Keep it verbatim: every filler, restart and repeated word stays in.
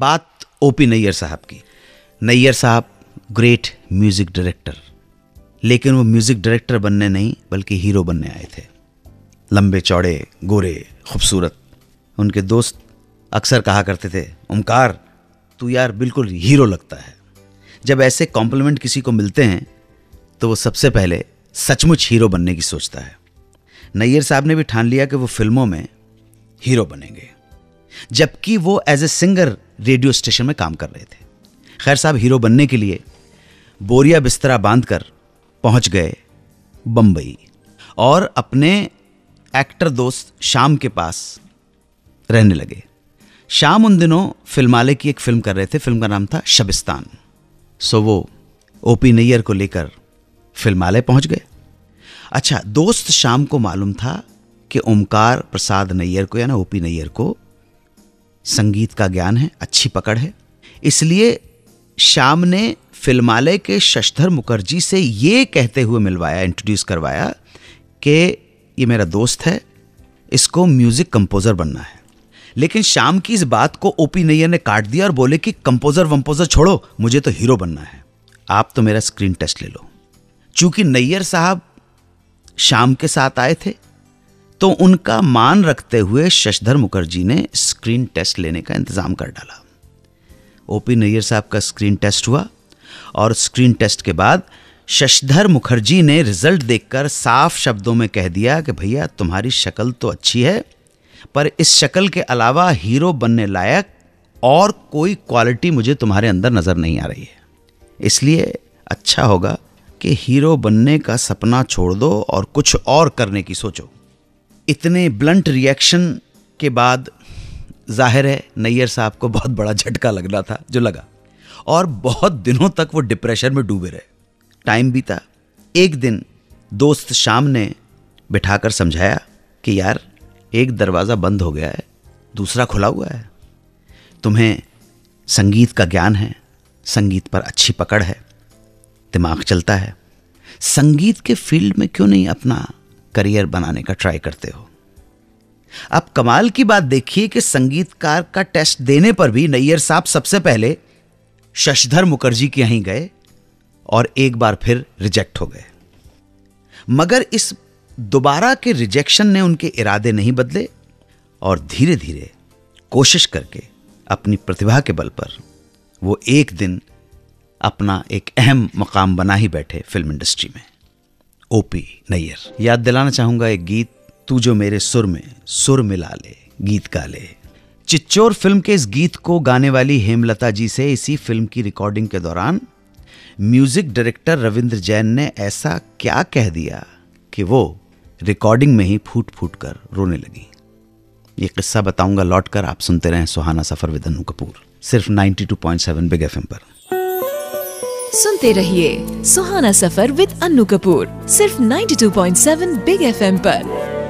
बात ओपी नैयर साहब की। नैयर साहब ग्रेट म्यूजिक डायरेक्टर, लेकिन वो म्यूजिक डायरेक्टर बनने नहीं बल्कि हीरो बनने आए थे। लंबे चौड़े, गोरे, खूबसूरत। उनके दोस्त अक्सर कहा करते थे, ओमकार तू यार बिल्कुल हीरो लगता है। जब ऐसे कॉम्प्लीमेंट किसी को मिलते हैं तो वो सबसे पहले सचमुच हीरो बनने की सोचता है। नैयर साहब ने भी ठान लिया कि वो फिल्मों में हीरो बनेंगे, जबकि वो as a singer radio station में काम कर रहे थे। खैर साहब हीरो बनने के लिए बोरिया बिस्तरा बांधकर पहुंच गए बम्बई और अपने एक्टर दोस्त श्याम के पास रहने लगे। श्याम उन दिनों फिल्माले की एक फिल्म कर रहे थे, फिल्म का नाम था शबिस्तान। सो वो ओपी नैयर को लेकर फिल्माले पहुंच गए। अच्छा, दोस्त श्याम को मालूम था कि ओमकार प्रसाद नैयर को, यानी ओपी नैयर को संगीत का ज्ञान है, अच्छी पकड़ है। इसलिए श्याम ने फिल्मालय के शशधर मुखर्जी से ये कहते हुए मिलवाया, इंट्रोड्यूस करवाया कि ये मेरा दोस्त है, इसको म्यूजिक कंपोजर बनना है। लेकिन श्याम की इस बात को ओपी नैयर ने काट दिया और बोले कि कंपोजर वंपोजर छोड़ो, मुझे तो हीरो बनना है, आप तो मेरा स्क्रीन टेस्ट ले लो। चूंकि नैयर साहब श्याम के साथ आए थे तो उनका मान रखते हुए शशधर मुखर्जी ने स्क्रीन टेस्ट लेने का इंतजाम कर डाला। ओपी नैयर साहब का स्क्रीन टेस्ट हुआ और स्क्रीन टेस्ट के बाद शशधर मुखर्जी ने रिजल्ट देखकर साफ शब्दों में कह दिया कि भैया तुम्हारी शक्ल तो अच्छी है, पर इस शक्ल के अलावा हीरो बनने लायक और कोई क्वालिटी मुझे तुम्हारे अंदर नजर नहीं आ रही है। इसलिए अच्छा होगा कि हीरो बनने का सपना छोड़ दो और कुछ और करने की सोचो। इतने ब्लंट रिएक्शन के बाद जाहिर है नैयर साहब को बहुत बड़ा झटका लगना था, जो लगा, और बहुत दिनों तक वो डिप्रेशन में डूबे रहे। टाइम बीता। एक दिन दोस्त श्याम ने बिठाकर समझाया कि यार एक दरवाज़ा बंद हो गया है, दूसरा खुला हुआ है। तुम्हें संगीत का ज्ञान है, संगीत पर अच्छी पकड़ है, दिमाग चलता है, संगीत के फील्ड में क्यों नहीं अपना करियर बनाने का ट्राई करते हो। अब कमाल की बात देखिए कि संगीतकार का टेस्ट देने पर भी नैयर साहब सबसे पहले शशधर मुखर्जी के यहीं गए और एक बार फिर रिजेक्ट हो गए। मगर इस दोबारा के रिजेक्शन ने उनके इरादे नहीं बदले और धीरे धीरे कोशिश करके अपनी प्रतिभा के बल पर वो एक दिन अपना एक अहम मकाम बना ही बैठे फिल्म इंडस्ट्री में। ओपी नैयर। याद दिलाना चाहूंगा एक गीत, तू जो मेरे सुर में सुर मिला ले, गीत गा ले। चिच्चोर फिल्म के इस गीत को गाने वाली हेमलता जी से इसी फिल्म की रिकॉर्डिंग के दौरान म्यूजिक डायरेक्टर रविंद्र जैन ने ऐसा क्या कह दिया कि वो रिकॉर्डिंग में ही फूट फूट कर रोने लगी। ये किस्सा बताऊंगा लौट कर। आप सुनते रहें सुहाना सफर विद अन्नू कपूर, सिर्फ बानवे पॉइंट सात बिग एफएम पर। सुनते रहिए सुहाना सफर विद अन्नू कपूर, सिर्फ बानवे पॉइंट सात बिग एफएम पर।